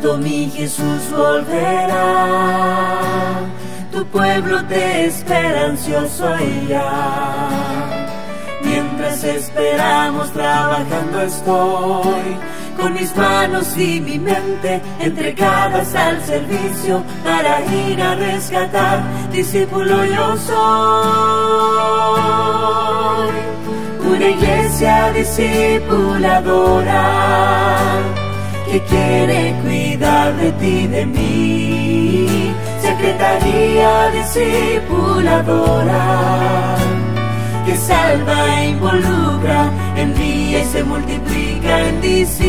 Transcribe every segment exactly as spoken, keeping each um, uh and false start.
pronto mi Jesús volverá, tu pueblo te espera ansioso y ya. Mientras esperamos trabajando estoy, con mis manos y mi mente entregadas al servicio para ir a rescatar. Discípulo yo soy, una iglesia discipuladora que quiere cuidar de ti y de mí. Secretaría discipuladora que salva e involucra, envía y se multiplica en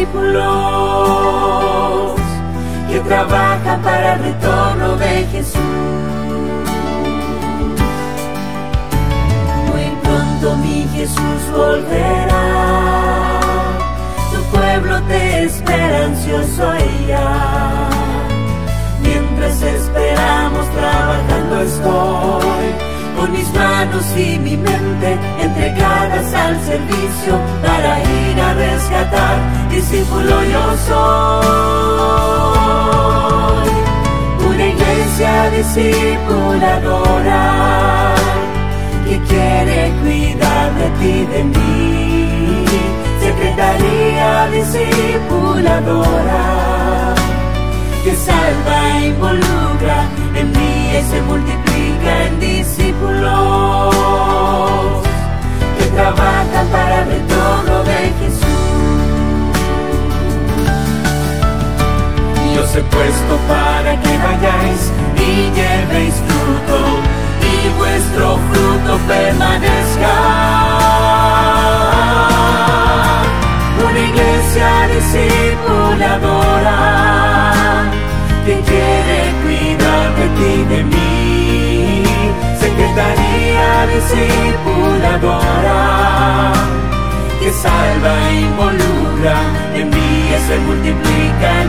discípulos que trabajan para el retorno de Jesús. Muy pronto mi Jesús volverá, tu pueblo te espera ansioso y ya. Mientras esperamos trabajando estoy, con mis manos y mi mente entregadas al servicio para ir a rescatar. Discípulo yo soy, una iglesia discipuladora que quiere cuidar de ti y de mí. Secretaría discipuladora que salva e involucra, envía y se multiplica en discípulos que trabajan para el retorno de Jesús. Y os he puesto para que vayáis y llevéis fruto, y vuestro fruto permanezca. Una iglesia discipuladora que quiere cuidar de ti y de mí. Secretaría discipuladora que salva e involucra, envía y se multiplica en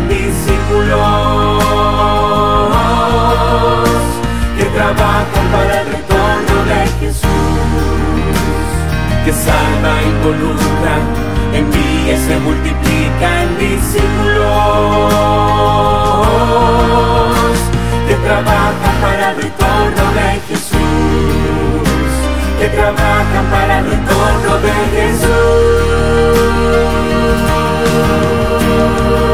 discípulos que trabajan para el retorno de Jesús. Que salva e involucra, envía y se multiplica en discípulos que trabajan para el retorno de Jesús, que trabajan para el retorno de Jesús.